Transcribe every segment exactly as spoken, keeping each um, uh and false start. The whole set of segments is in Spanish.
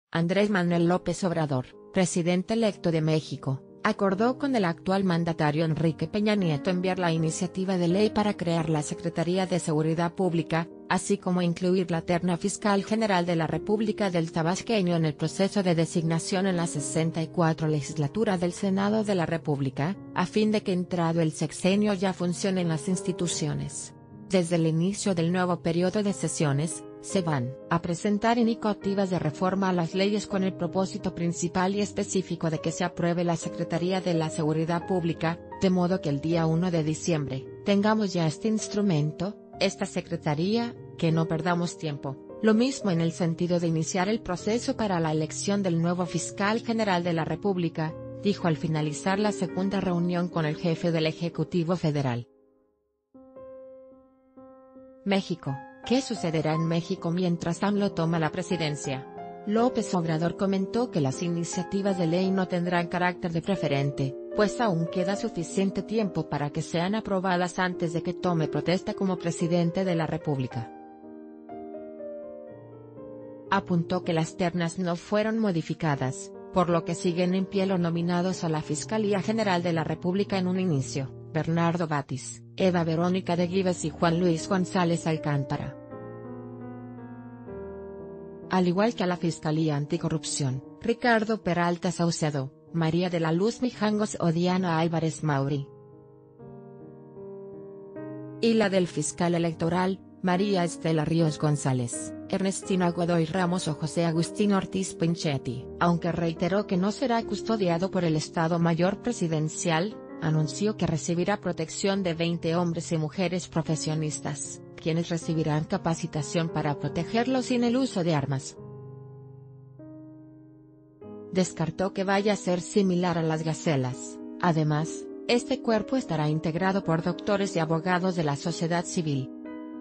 Andrés Manuel López Obrador, presidente electo de México, acordó con el actual mandatario Enrique Peña Nieto enviar la iniciativa de ley para crear la Secretaría de Seguridad Pública, así como incluir la terna fiscal general de la República del Tabasqueño en el proceso de designación en la sesenta y cuatro legislatura del Senado de la República, a fin de que entrado el sexenio ya funcionen las instituciones. Desde el inicio del nuevo periodo de sesiones, se van a presentar iniciativas de reforma a las leyes con el propósito principal y específico de que se apruebe la Secretaría de la Seguridad Pública, de modo que el día uno de diciembre, tengamos ya este instrumento, esta Secretaría, que no perdamos tiempo. Lo mismo en el sentido de iniciar el proceso para la elección del nuevo fiscal general de la República, dijo al finalizar la segunda reunión con el jefe del Ejecutivo Federal. México. ¿Qué sucederá en México mientras AMLO toma la presidencia? López Obrador comentó que las iniciativas de ley no tendrán carácter de preferente, pues aún queda suficiente tiempo para que sean aprobadas antes de que tome protesta como presidente de la República. Apuntó que las ternas no fueron modificadas, por lo que siguen en pie los nominados a la Fiscalía General de la República en un inicio: Bernardo Batis, Eva Verónica de Gives y Juan Luis González Alcántara. Al igual que a la Fiscalía Anticorrupción, Ricardo Peralta Saucedo, María de la Luz Mijangos o Diana Álvarez Mauri. Y la del fiscal electoral, María Estela Ríos González, Ernestina Godoy Ramos o José Agustín Ortiz Pinchetti. Aunque reiteró que no será custodiado por el Estado Mayor Presidencial, anunció que recibirá protección de veinte hombres y mujeres profesionistas, quienes recibirán capacitación para protegerlos sin el uso de armas. Descartó que vaya a ser similar a las gacelas. Además, este cuerpo estará integrado por doctores y abogados de la sociedad civil.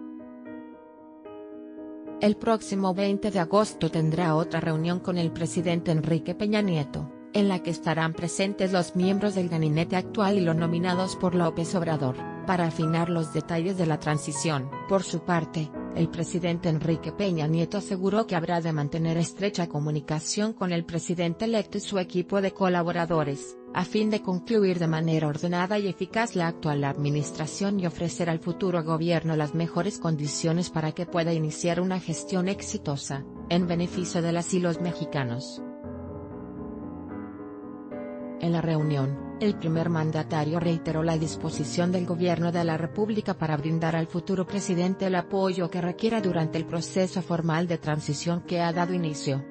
El próximo veinte de agosto tendrá otra reunión con el presidente Enrique Peña Nieto, en la que estarán presentes los miembros del gabinete actual y los nominados por López Obrador, para afinar los detalles de la transición. Por su parte, el presidente Enrique Peña Nieto aseguró que habrá de mantener estrecha comunicación con el presidente electo y su equipo de colaboradores, a fin de concluir de manera ordenada y eficaz la actual administración y ofrecer al futuro gobierno las mejores condiciones para que pueda iniciar una gestión exitosa, en beneficio de las y los mexicanos. En la reunión, el primer mandatario reiteró la disposición del gobierno de la República para brindar al futuro presidente el apoyo que requiera durante el proceso formal de transición que ha dado inicio.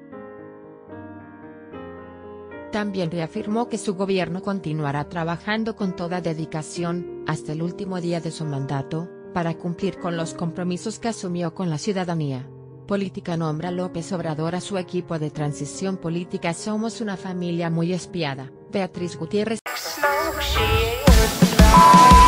También reafirmó que su gobierno continuará trabajando con toda dedicación, hasta el último día de su mandato, para cumplir con los compromisos que asumió con la ciudadanía. Política nombra López Obrador a su equipo de transición política. Somos una familia muy espiada. Beatriz Gutiérrez.